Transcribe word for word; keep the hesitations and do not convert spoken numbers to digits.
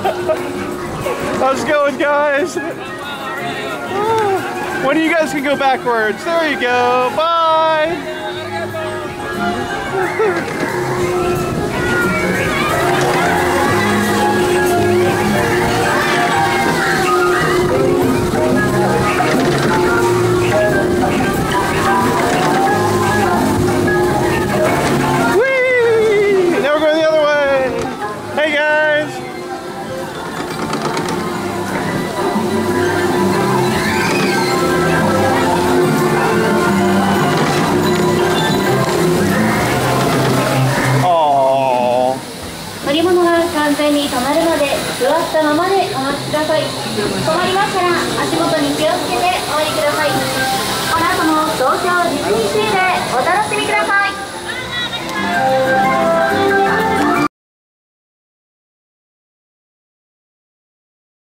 How's it going, guys? One of you guys can go backwards. There you go. Bye. Whee! Now we're going the other way. Hey, guys. 乗り物が完全に止まるので座ったままでお待ちください。止まりましたら足元に気をつけてお降りください。この後も東京ディズニーシー